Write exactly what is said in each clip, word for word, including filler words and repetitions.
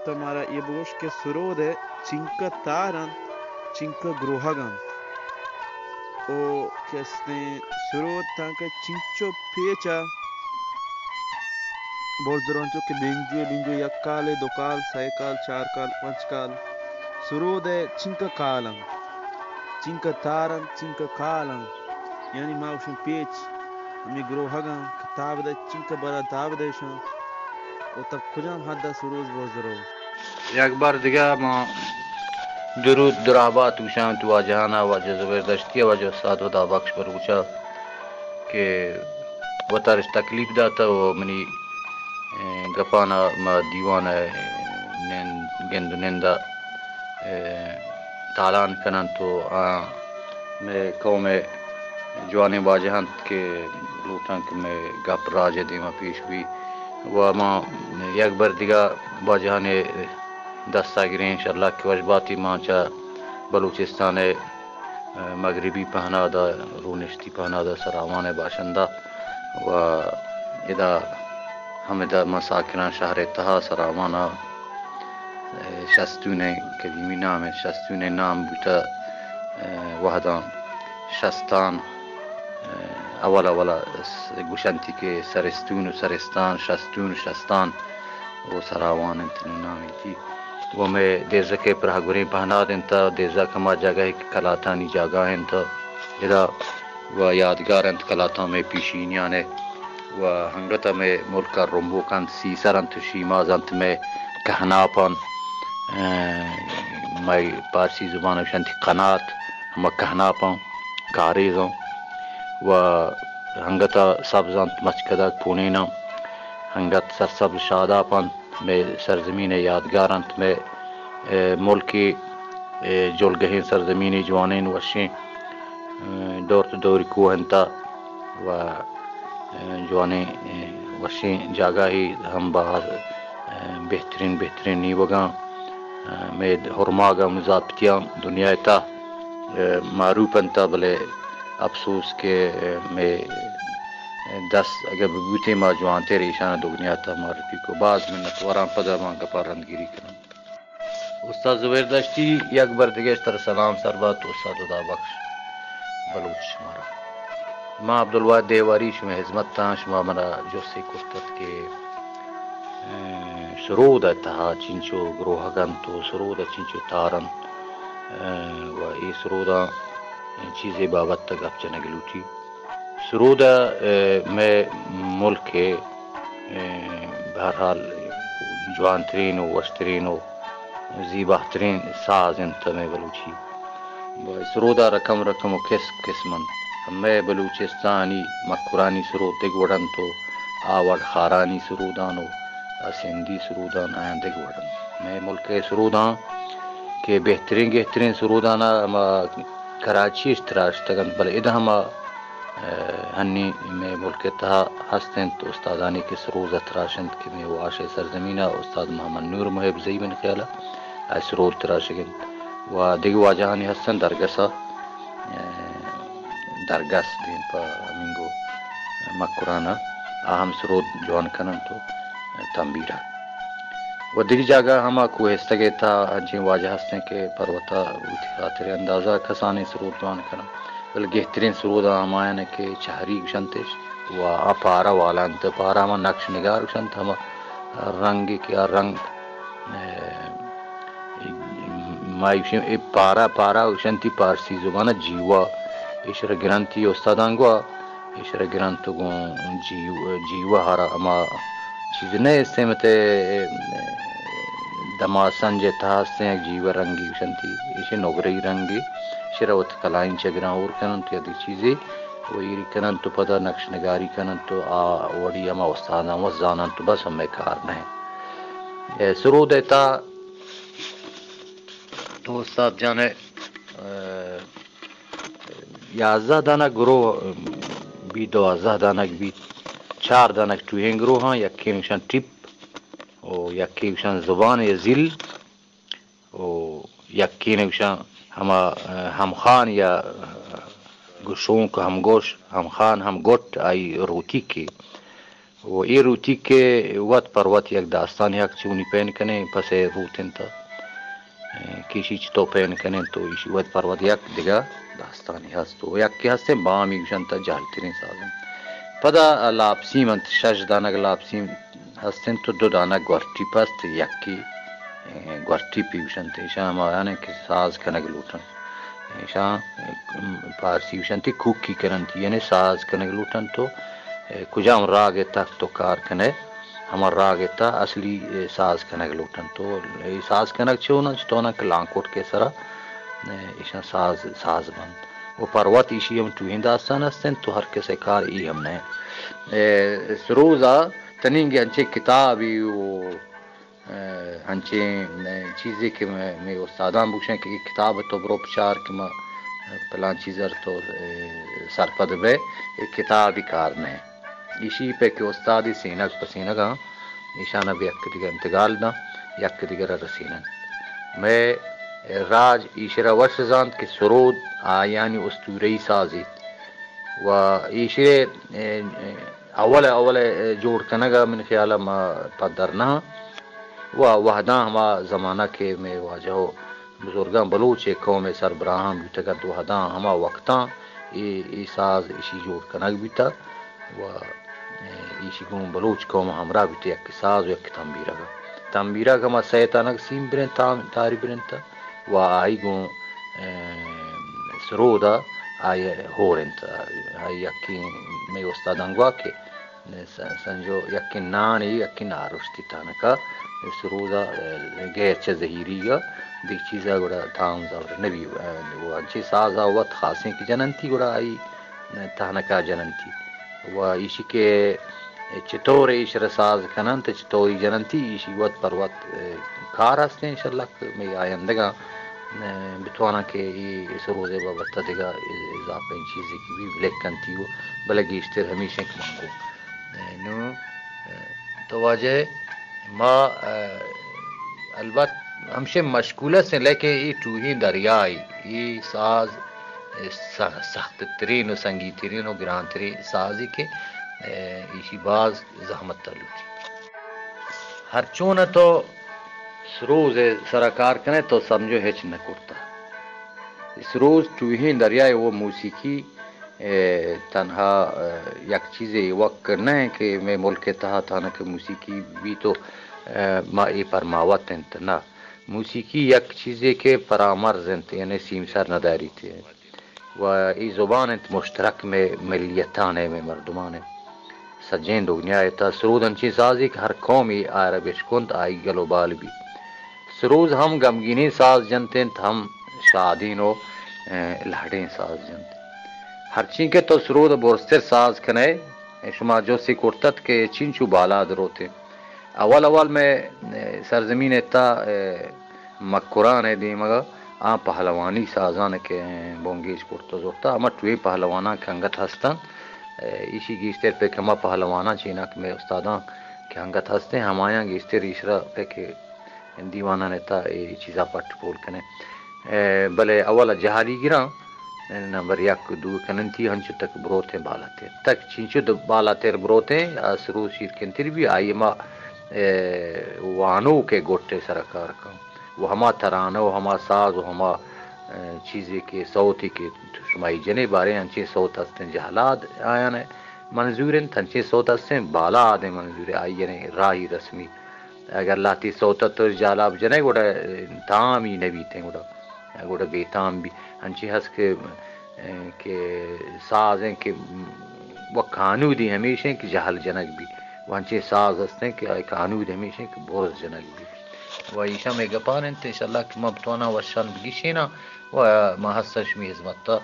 تمہارا یہ بوش کے سرود ہے چنکا تارن چنکا گروہگن او کہتے سرود تانکہ چنچو پیچا بہت درانچو کہ لنجو لنجو یک کال دو کال سائے کال چار کال پانچ کال سرود ہے چنکا کالن چنکا تارن چنکا کالن یعنی ماوشن پیچ ہمیں گروہگن کتاب دے چنکا برا تاب دے شان او تب کجام حد سروز بہت ضرور یک بار دیگه ما درود درابات وشان تو واجهانا واجه زبردشتی واجه استاد و دا بخش پر وچا که و تارش تکلیف داتا و منی گپانا ما دیوان گند نندا تالان کنن تو میں قوم جوان واجهان که لوٹان که میں گپ راج دیما پیش بھی و ما یک بار دیگه واجهان دستگیری انشاءاللہ کی واجباتی مانچا بلوچستان مغربی پہنادا رونشتی پہنادا سراوان باشندہ و ادا ہمدا مساکنہ شہر تہا سراوانا شستون کلیمی نام ہے شستون نام بوتا وحدان شستان اولا اولا گوشنتی کے سرستون و سرستان شستون شستان وہ سراوان انتنے نامی تھی وہ میں دیزا کے پرہگوریں پہنا دینتا دیزا کما جگہ ایک کلاتانی جگہ انتا ادا و یادگار انت کلاتا میں پیشینیانے و ہنگتا میں ملکا رنبو کانت سیسر انت شیماز انت میں کہنا پان میں پارسی زبان شانتی قنات ہما کہنا پان کاریزوں و ہنگتا سبزانت مچکدہ پونینا ہنگت سرسبز شادا پان میں سرزمین یادگارانت میں ملکی جولگہین سرزمینی جوانین وشیں دور تو دوری کوہنتا و جوانیں وشیں جاگہ ہی ہم باہر بہترین بہترین نیوگاں میں ہرماگا مضابطیاں دنیا تا معروف انتا بلے افسوس کے میں دس اگر بوتے ما جوان تیرے ایشانہ دنیا تا معرفی کو بعض منت وران پدر مان کا پارندگیری کرن استاد زبردشتی یک بار دیگه تر سلام سربات استاد دا بخش بلوچ شمارا ما عبدالواد دیواری شما حزمت تا شما مرا جوسی کفتت کے سرود اتها چنچو گروہگن تو سرود چنچو تارن و ای سرودا چیزیں بابت تک اب چنگلوٹی سرودا میں ملک کے بہرحال جوان ترین و وشترین و زیبا ترین ساز انت میں بلوچی سرودا رقم رقم و قسم قسمن میں بلوچستانی مکرانی سرود دیگ وڑن تو آوڑ خارانی سرودان و سندھی سرودان آیاں دیگ وڑن میں ملک سرودان کہ بہترین بہترین سرودانا ہما کراچی اشتراش تگن بل ادھا ہما ہنی میں ملک تہا ہستن تو استادانی کے سروز اتراشند کہ میں واش سرزمینہ استاد محمد نور محب زئی بن خیالہ ای سرور تراشگن و دیگه واجهانی هستن درگسا درگس دین پا امینگو مکرانا اهم سرود جوان کنن تو تنبیرہ و دیگه جاگہ ہما کوہستگے تا ہنچین واجہ ہستن کہ پروتا اوٹی خاطر اندازہ کسانی سرود جوان کنن بل گہترین سرود ہمایاں کہ چہری گشنتش و اپارا والا انت پارا ہما نقش نگار گشنت ہما رنگ کیا رنگ مایوشیم ای پارا پارا گشنتی پارسی زبانہ جیوا اشرا گرانتی استادانگوا اشرا گرانتو گون جیوا جیوا ہارا اما چیز نہیں سمتے دما سنجے تھاستے ہیں جیوا رنگی گشنتی اشے نوگری رنگی شروت کلائن چگران اور کنن تو یادی چیزیں وہ ایری کنن تو پدا نقش نگاری کنن تو آ وڑی اما استادان و زانن تو بس ہمیں کار نہیں سرود تا تو استاد جانے یازدہ دانہ گروہ بھی دوازدہ دانک بھی چار دانک ٹوہین گروہ ہاں یکی نشان ٹپ او یکی نشان زبان یا ذل او یکی نشان ہما ہم خان یا گوشوں کو ہم گوش ہم خان ہم گوٹ آئی روتی کی و ای روتی که وقت پر وقت یک داستان یک چونی پین کنه پس روتین تا کیشی چطور پین کنه تو ایشی وقت پر وقت یک دیگه داستانی هست و یک کی هسته بامی گوشن تا جهلترین سازن پدا لابسی من شش دانگ لابسی هستن تو دو دانگ گورتی پست یکی گورتی پیوشن تا ایشان ما یعنی که ساز کنگ لوٹن ایشان پارسی وشن تی کوکی کرن یعنی ساز کنگ لوٹن تو کجا ہم راگ تک تو کار کنے ہمار راگ تا اصلی ساز کنگ لوٹن تو ساز کنگ چھونا چھتونا کلان کوٹ کے سرا ایشان ساز ساز بند و پروت ایشی ہم توہین داستان ہستن تو ہر کسی کار ای ہم نے سروزا تنینگی ہنچے کتابی و ہنچے چیزیں کہ میں استادان بوشن کہ کتاب تو برو پچار کہ میں پلان چیزر تو سرپد بے کتابی کار نے ایشی پہ کہ استادی سینک پسینہ گا ایشانہ بھی یک دیگر انتقال دا یک دیگر رسینن میں راج ایشرا وش زاند کہ سرود آیانی استوری سازید و ایشرے اول اول جوڑ کنگا من خیالہ ما پدرنا و وحداں ہما زمانہ کے میں واجہو بزرگاں بلوچ قوم سربراہاں بیتا گا وحداں ہما وقتاں ای ساز ایشی جوڑ کنگ بیتا و ایشی گون بلوچ قوم ہمراہ بیتا یک ساز و یک تنبیرہ گا تنبیرہ گا ما سیتانک سیم برین تاری برین تا و آئی گون سرودا آئی ہورن تا آئی یکی میں استادان گوا کہ سنجو یکی نانی یکی نارشتی تانکا سرودا غیر چه زہیری گا دیکھ چیزا گوڑا تاؤں زور نبی و انچی سازا وقت خاصیں کی جننتی گوڑا آئی تانکا جننتی و ایشی کے چطور ایش رساز کنن تا چطوری جننتی ایشی وقت پر وقت کار ہستے انشاءاللہ میں آئندگا بتوانا کہ یہ سروزے بابتا دیگا اضافہ چیزیں کی بھی لیکنتی ہو بلگیشتر ہمیشہ ایک مانگو نو تو واجہ ما البت ہمشہ مشغولہ سے لیکن یہ توہین دریائی یہ ساز سخت ترین و سنگی ترین و گران ترین سازی کے ایشی باز زحمت تلوٹی ہر چون تو سروز سرکار کنے تو سمجھو ہچ نہ کرتا سروز توہین دریائے وہ موسیقی تنہا یک چیز وقت کرنا ہے کہ میں ملک تہا تھانا کہ موسیقی بھی تو ما ای پرماوت انت نا موسیقی یک چیزیں کے پرامرز انت یعنی سیم سر نداری تھے و ای زبان انت مشترک میں ملیتانے میں مردمانے سجین دنیا تا سرود انچی سازی کہ ہر قومی عربش کند آئی گلو بال بھی سروز ہم غمگینی ساز جنتے ہم شادین و لہڑیں ساز جنتے ہر چین کے تو سرود بورستر ساز کنے شما جو سی کرتت کے چینچو بالا دروتے اول اول میں سرزمین تا مکران دی مگا آن پہلوانی سازان کے بونگیش کرتا زورتا اما توی پہلوانا کنگت ہستن ایشی گیشتر پہ کما پہلوانا چینا کہ میں استاداں کہ ہنگت ہستے ہمایاں گیشتر ایشرا پہ کہ دیوانہ نیتا یہ چیزا پٹ پول کنے بلے اولا جہادی گران نمبر یک دو کننتی ہنچو تک بروتے بالا تیر تک چینچو دو بالا تیر بروتے سرو شیر کنتر بھی آئی ما وانو کے گوٹے سرکار کا وہ ہما ترانہ و ہما ساز و ہما چیزیں کے صوتی کے شمائی جنے بارے ہنچے صوت ہستیں جہلاد آیا نے منظورن ہنچے صوت ہستیں بالا آدھے منظور آئی یعنی راہی رسمی اگر لاتی صوتا تو جالاب جنے گوڑا تامی نبیتے گوڑا گوڑا بیتام بھی ہنچے ہس کے کہ ساز ہیں کہ وہ قانودی ہمیشہ کہ جہل جنک بھی وانچے ساز ہستیں کہ قانود ہمیشہ کہ بورز جنک بھی و ایشا میں گپان انت انشاءاللہ کہ مبتوانا وشان بگیشینا و محسش می حزمتا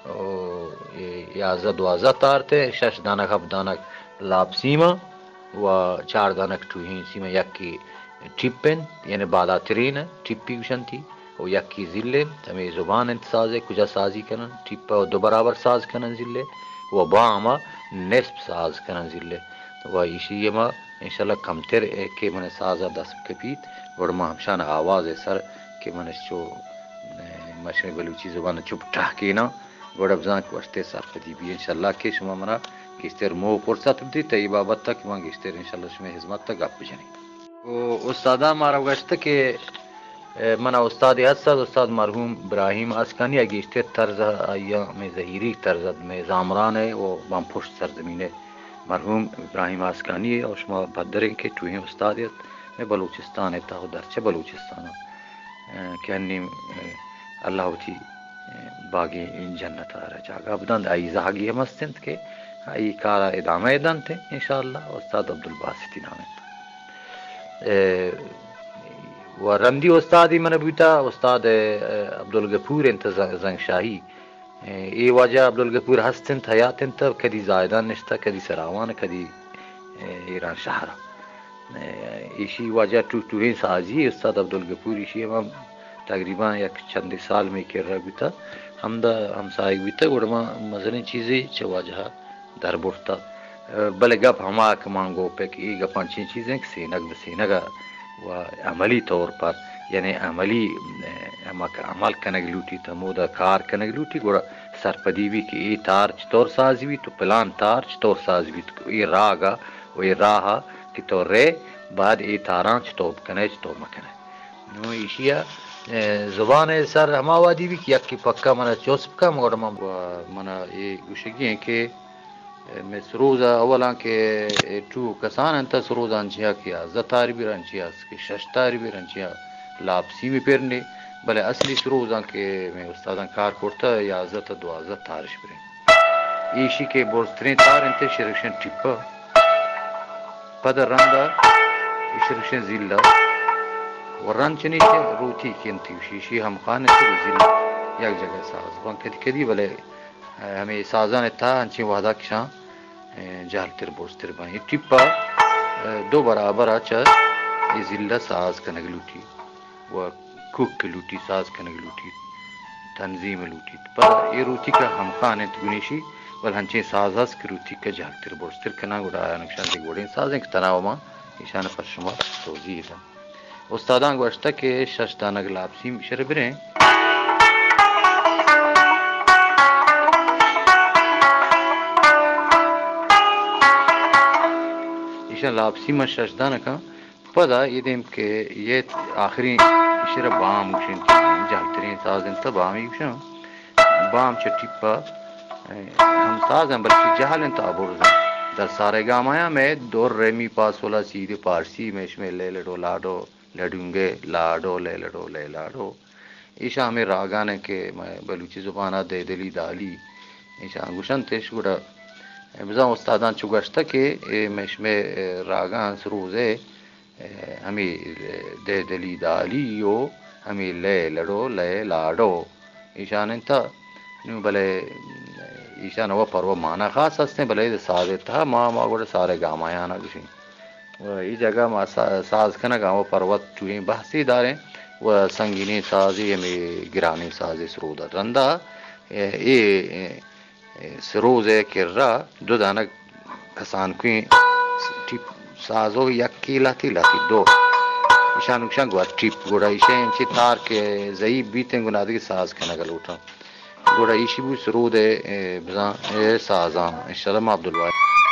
یازد وازد تارتے شش دانک ہف دانک لاب سیما و چار دانک توہین سیما یکی ٹپن یعنی بالا ترین ٹپی وشن تھی و یکی زلین تمہیں زبان انت سازے کجا سازی کنن ٹپا و دو برابر ساز کنن زلے و باما نصف ساز کنن زلے و ایشی ما انشاءاللہ کمتر کہ من سازا دست کپیت اور ما ہمشان آواز سر کہ من چو مشرق بلوچی زبان چپ ٹھکینا گوڑا بزان کو اشتے سر فدی بھی انشاءاللہ کہ شما منا گیشتر مو فرصت بدی تا ای بابت تک من گیشتر انشاءاللہ شمی حزمت تک گپ بجنی و استادان مارا گشت که منا استاد اسد استاد مرحوم ابراهیم اسکانی گیشتر طرز ایام ظهیری طرز میں زامران ہے و بام پشت سرزمین مرحوم ابراهیم اسکانی اور شما بدرین که توی استادیت میں بلوچستان تا درچه بلوچستان کہ انیم اللہ تی باغی جنت آرہ جاگا بدند ای زاگی ہم استند کہ ای کارا ادامہ ادن تھے انشاءاللہ استاد عبدالباسطی نامت و رندی استادی من بیتا استاد عبدالغفور انت زنگ شاہی ای واجہ عبدالغفور ہستن حیاتن تا کدی زائدان نشتا کدی سراوان کدی ایران شہرہ ایشی واجہ ٹو ٹورین سازی استاد عبدالغفور ایشی ہم تقریباً یک چند سال میں کر رہا بیتا ہم دا ہم سائق بیتا گوڑما مزرین چیزیں چواجہ در بڑتا بلے گپ ہما کمانگو پہ کہ ای گپان چین چیزیں سینگ بسینگا و عملی طور پر یعنی عملی عمل کنگ لوٹی تا مودا کار کنگ لوٹی گوڑا سرپدی بھی کہ ای تار چطور سازی بھی تو پلان تار چطور سازی بھی تو ای راگا و ای راہا کہ تو رے بعد ای تاران چطور کنے چطور مکنے نو ایشیا زبان سر ہما وادی بھی کہ یک کی پکا منا چوسپ کا مگر منا یہ گوشگی ہیں کہ میں سروزا اولا کہ تو کسان انتا سروزا انچیا کیا زتاری بھی رنچیا کہ ششتاری بھی رنچیا لاپسی بھی پیرنے بلے اصلی سروزا کہ میں استادان کار کرتا یا زت دوازت تارش برین ایشی کے بورسترین تار انتے شرکشن ٹپا پدر رندا شرکشن زیلہ وران چنی کے روتی کینتی شیشی ہم خانے سے زیلہ یک جگہ ساز وان کدی کدی بلے ہمیں سازان تھا انچی وحدہ کشاں جہل تر بورستر بانی ٹپا دو برابر آچا یہ زلہ ساز کنگ لوٹی و کوک لوٹی ساز کنگ لوٹی تنظیم لوٹی پر یہ روتی کا ہم خانے تگنیشی بل ہنچیں ساز ہس کی روتی کا جہل تر بورستر کنا گوڑا آیا نکشان دی گوڑین سازیں کہ تناو ماں ایشان پر شما توضیح تھا استادان گوشتا کہ ششدانگ لابسی شربریں ایشان لابسی میں ششدانہ کا پدا یہ دیم کہ یہ آخری شر بام گوشن جہترین ساز انتا بامی گوشن بام چٹی پا ہم ساز ہیں بلکہ جہل انتا عبورزن در سارے گامایا میں دور ریمی پاسولا سیدھے پارسی میں اس میں لے لڑو لاڈو لڈونگے لاڈو لے لڑو لے لاڈو ایشا ہمیں راگانے کے میں بلوچی زبانہ دے دلی دالی ایشا گوشن تیش گوڑا بزاں استادان چگشتا کہ میں اس میں راگان سروزے ہمیں دے دلی دالی یو ہمیں لے لڑو لے لاڈو ایشان انتا نو بلے ایشان وہ پرو مانا خاص ہستے بلے سازے تھا ماں ماں گوڑا سارے گامایانا گوشیں ای جگہ ما ساز کنا گاؤں پروت چوئیں بحثی داریں و سنگینی سازی ہمیں گرانی سازی سرودا رندا ای سروزے کر رہا دو دانا کسان کوئیں سازو یک کی لاتی لاتی دو ایشان اکشان گوار ٹیپ گوڑا ایشان انچی تار کے زیب بیتیں گنادگی ساز کنا گلوٹا گوڑا ایشی بو سرودے بزان سازان انشاءاللہ عبدالواحد